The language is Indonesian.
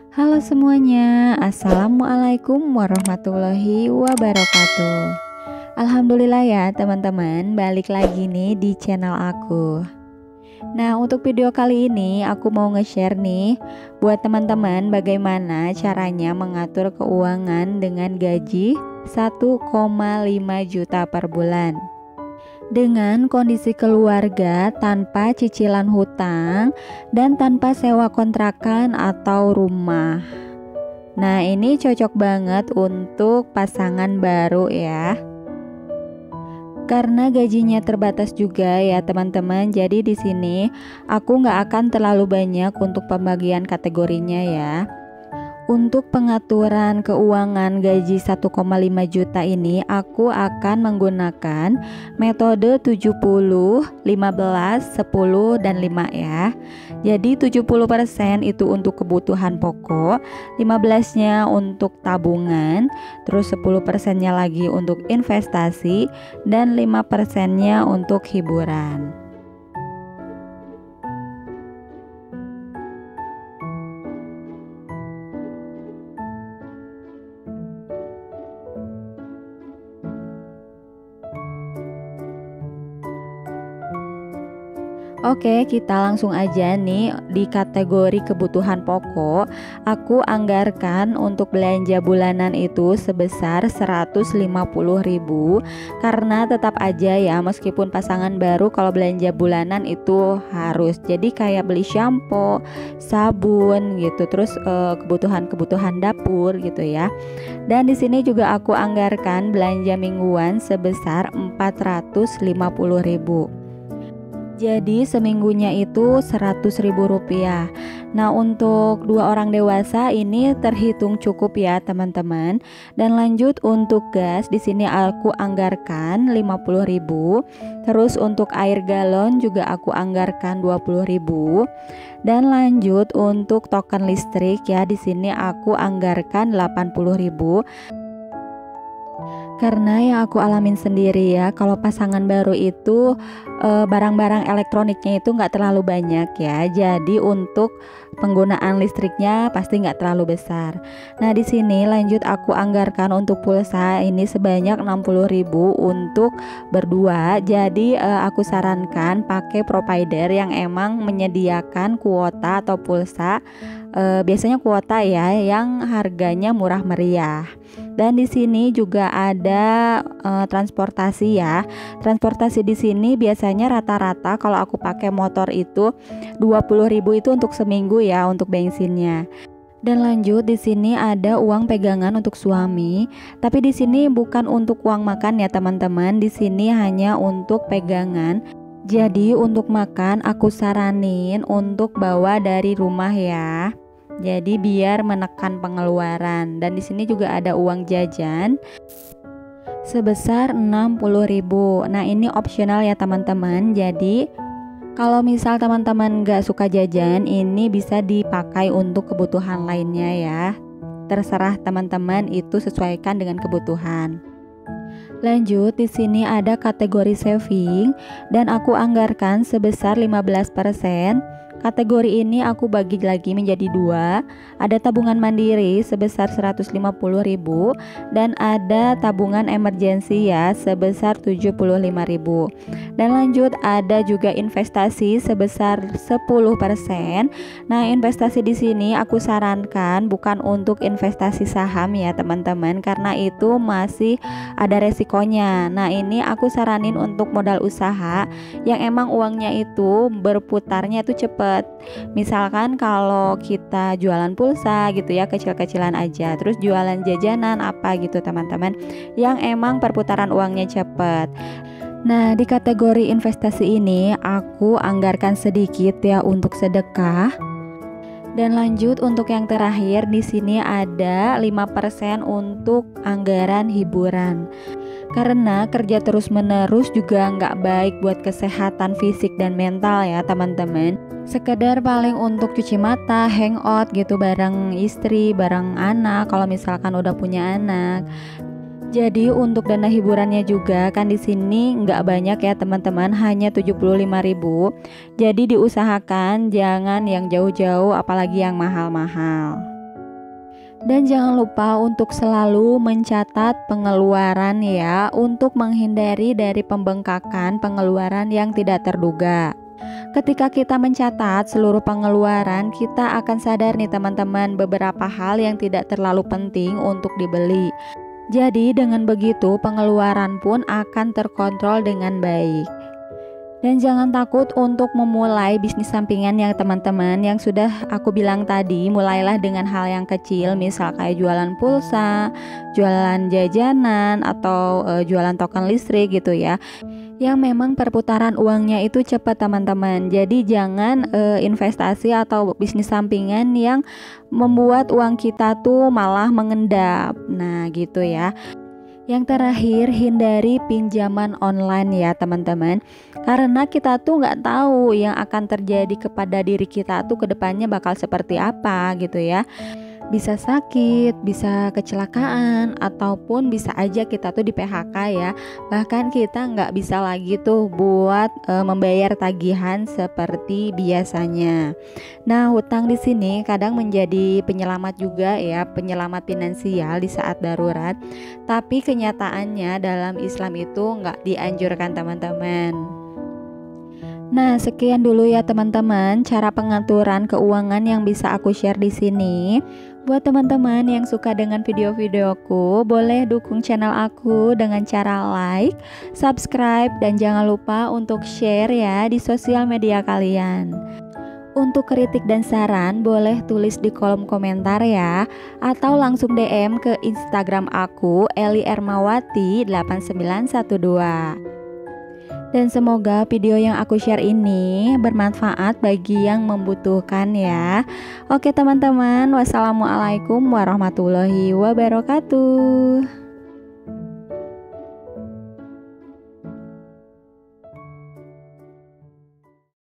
Halo semuanya, Assalamualaikum warahmatullahi wabarakatuh. Alhamdulillah ya teman-teman, balik lagi nih di channel aku. Nah, untuk video kali ini aku mau nge-share nih buat teman-teman bagaimana caranya mengatur keuangan dengan gaji 1,5 juta per bulan. Dengan kondisi keluarga tanpa cicilan hutang dan tanpa sewa kontrakan atau rumah. Nah, ini cocok banget untuk pasangan baru ya. Karena gajinya terbatas juga ya teman-teman. Jadi di sini aku nggak akan terlalu banyak untuk pembagian kategorinya ya. Untuk pengaturan keuangan gaji 1,5 juta ini aku akan menggunakan metode 70, 15, 10, dan 5 ya. Jadi 70% itu untuk kebutuhan pokok, 15-nya untuk tabungan, terus 10%-nya lagi untuk investasi, dan 5%-nya untuk hiburan. Oke, kita langsung aja nih di kategori kebutuhan pokok. Aku anggarkan untuk belanja bulanan itu sebesar 150.000, karena tetap aja ya meskipun pasangan baru kalau belanja bulanan itu harus. Jadi kayak beli shampoo, sabun gitu, terus kebutuhan-kebutuhan dapur gitu ya. Dan di sini juga aku anggarkan belanja mingguan sebesar 450.000. Jadi seminggunya itu 100.000 rupiah. Nah, untuk dua orang dewasa ini terhitung cukup ya teman-teman. Dan lanjut untuk gas di sini aku anggarkan 50.000. Terus untuk air galon juga aku anggarkan 20.000. Dan lanjut untuk token listrik ya, di sini aku anggarkan 80.000. Karena yang aku alamin sendiri ya, kalau pasangan baru itu barang-barang elektroniknya itu nggak terlalu banyak ya. Jadi untuk penggunaan listriknya pasti nggak terlalu besar. Nah, di sini lanjut aku anggarkan untuk pulsa ini sebanyak 60.000 untuk berdua. Jadi aku sarankan pakai provider yang emang menyediakan kuota atau pulsa. Biasanya kuota ya yang harganya murah meriah. Dan di sini juga ada transportasi ya. Transportasi di sini biasanya rata-rata kalau aku pakai motor itu 20.000 itu untuk seminggu ya untuk bensinnya. Dan lanjut di sini ada uang pegangan untuk suami. Tapi di sini bukan untuk uang makan ya teman-teman. Di sini hanya untuk pegangan. Jadi untuk makan aku saranin untuk bawa dari rumah ya. Jadi biar menekan pengeluaran. Dan di sini juga ada uang jajan sebesar 60.000. Nah, ini opsional ya teman-teman. Jadi kalau misal teman-teman gak suka jajan, ini bisa dipakai untuk kebutuhan lainnya ya. Terserah teman-teman, itu sesuaikan dengan kebutuhan. Lanjut di sini ada kategori saving dan aku anggarkan sebesar 15%. Kategori ini aku bagi lagi menjadi dua. Ada tabungan mandiri sebesar 150.000 dan ada tabungan emergensi ya sebesar 75.000. Dan lanjut ada juga investasi sebesar 10%. Nah, investasi di sini aku sarankan bukan untuk investasi saham ya teman-teman, karena itu masih ada resikonya. Nah, ini aku saranin untuk modal usaha yang emang uangnya itu berputarnya itu cepat. Misalkan kalau kita jualan pulsa gitu ya, kecil-kecilan aja, terus jualan jajanan apa gitu teman-teman, yang emang perputaran uangnya cepat. Nah, di kategori investasi ini aku anggarkan sedikit ya untuk sedekah. Dan lanjut untuk yang terakhir di sini ada 5% untuk anggaran hiburan. Karena kerja terus-menerus juga nggak baik buat kesehatan fisik dan mental ya teman-teman. Sekedar paling untuk cuci mata, hangout gitu bareng istri, bareng anak kalau misalkan udah punya anak. Jadi untuk dana hiburannya juga kan di sini nggak banyak ya teman-teman, hanya 75.000. Jadi diusahakan jangan yang jauh-jauh apalagi yang mahal-mahal. Dan jangan lupa untuk selalu mencatat pengeluaran ya, untuk menghindari dari pembengkakan pengeluaran yang tidak terduga. Ketika kita mencatat seluruh pengeluaran, kita akan sadar nih teman-teman, beberapa hal yang tidak terlalu penting untuk dibeli. Jadi dengan begitu pengeluaran pun akan terkontrol dengan baik. Dan jangan takut untuk memulai bisnis sampingan ya teman-teman. Yang sudah aku bilang tadi, mulailah dengan hal yang kecil, misal kayak jualan pulsa, jualan jajanan, atau jualan token listrik gitu ya, yang memang perputaran uangnya itu cepat teman-teman. Jadi jangan investasi atau bisnis sampingan yang membuat uang kita tuh malah mengendap. Nah gitu ya. Yang terakhir, hindari pinjaman online ya teman-teman, karena kita tuh nggak tahu yang akan terjadi kepada diri kita tuh kedepannya bakal seperti apa gitu ya. Bisa sakit, bisa kecelakaan, ataupun bisa aja kita tuh di PHK ya. Bahkan kita nggak bisa lagi tuh buat membayar tagihan seperti biasanya. Nah, hutang di sini kadang menjadi penyelamat juga ya, penyelamat finansial di saat darurat. Tapi kenyataannya dalam Islam itu nggak dianjurkan teman-teman. Nah, sekian dulu ya teman-teman cara pengaturan keuangan yang bisa aku share di sini. Buat teman-teman yang suka dengan video-videoku, boleh dukung channel aku dengan cara like, subscribe, dan jangan lupa untuk share ya di sosial media kalian. Untuk kritik dan saran boleh tulis di kolom komentar ya, atau langsung DM ke Instagram aku @eliermawati8912. Dan semoga video yang aku share ini bermanfaat bagi yang membutuhkan ya. Oke teman-teman, wassalamualaikum warahmatullahi wabarakatuh.